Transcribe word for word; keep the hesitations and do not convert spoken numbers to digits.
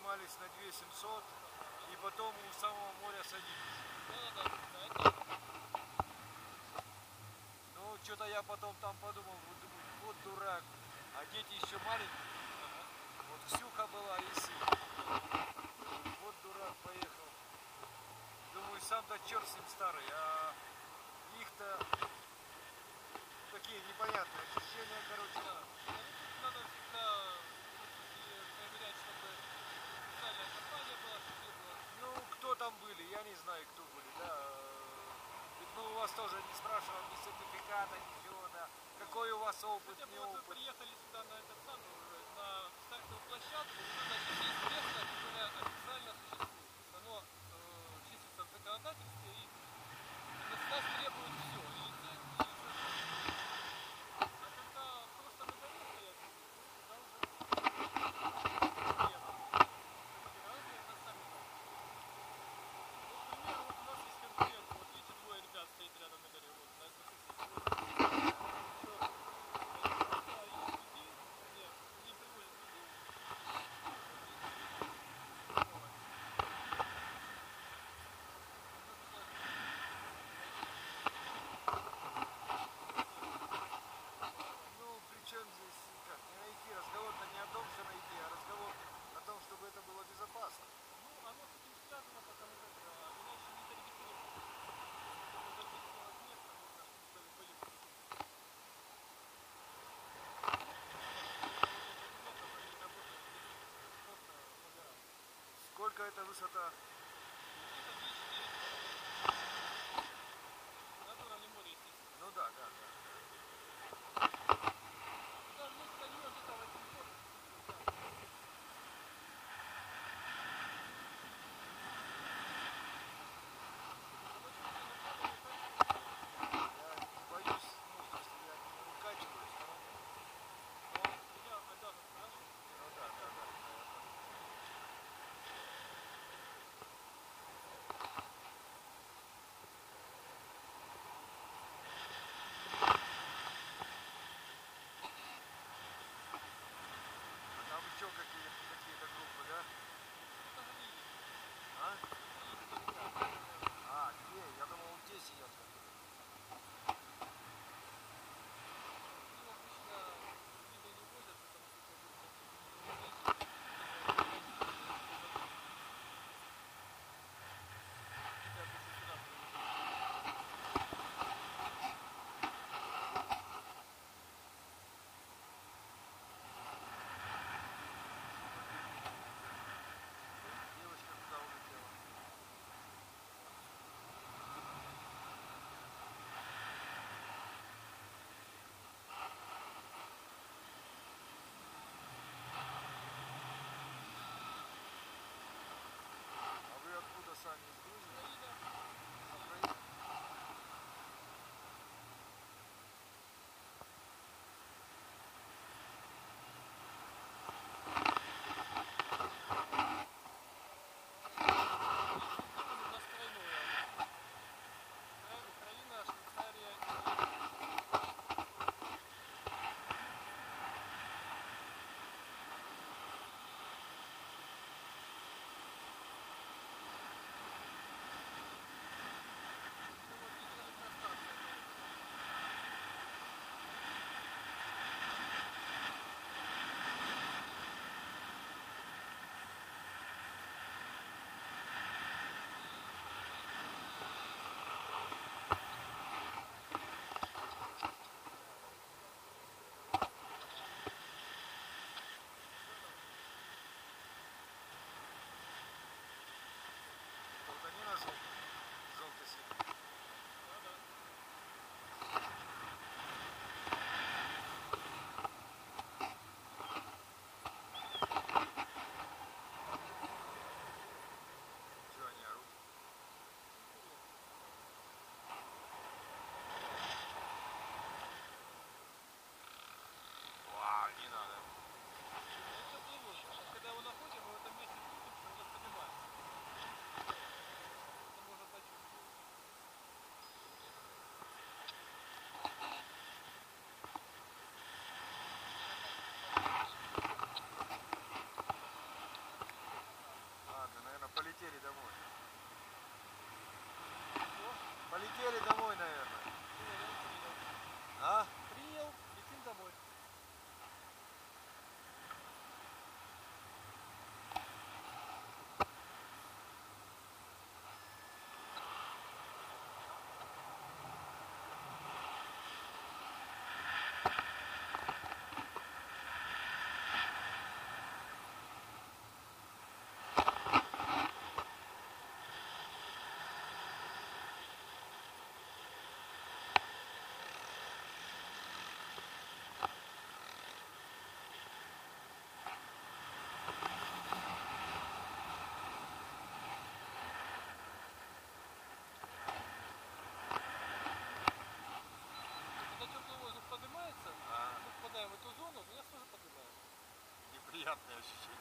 поднимались на две тысячи семьсот и потом у самого моря садились. Да, да, да, это... Ну, что-то я потом там подумал, вот, думаю, вот дурак, а дети еще маленькие. Вот Ксюха была и сын. Вот дурак поехал. Думаю, сам-то черт с ним старый, а их-то такие непонятные ощущения, короче. Да. Ну, надо всегда проверять, чтобы специальная компания была, чтобы не было. Ну, кто там были, я не знаю, кто были, да. Ведь мы у вас тоже не спрашиваем ни сертификата, ничего, да. Какой у вас опыт, Хотя бы не вот вы опыт. приехали сюда на этот самый уже, на стартовую площадку, уже значит есть место, которое официально существует. То есть оно э, числится в законодательстве и, и с нас требует все. И лицензии, и все. А когда просто на горе стоять будут, ну тогда уже проблема. Разные это сами знаете. Вот, к примеру, вот у нас есть конкуренты, вот видите, двое ребят стоит рядом на горе, вот, на эс бэ эс эс. Вот, черные. Они просто ищут людей, нет, они привозят людей, вот есть люди, вот. Нужно только найти место, вот. Ну, причем здесь как, не найти, разговор-то не о том, что найти, а разговор о том, чтобы это было безопасно. Ну, оно с этим связано, потому как а, иначе не зарегистрируется. Чтобы зарегистрировать место, нужно, чтобы были документы. А вот этого нет, они работают здесь просто по горам. Сколько это высота? Где-то две тысячи четыреста над уровнем моря, естественно. Ну да, да, да. Туда есть до нее где-то восемьсот, да. Короче, если на камеру укачивать, то Я не боюсь, ну, в смысле, я не укачиваюсь, но... но... меня обязан спрашивать. Ну да, да, да, да, я понял. Улетели домой, наверное. Принял, принял. А? Принял, летим домой. Когда теплый воздух поднимается, А, мы попадаем в эту зону, меня тоже поднимает. неприятное ощущение.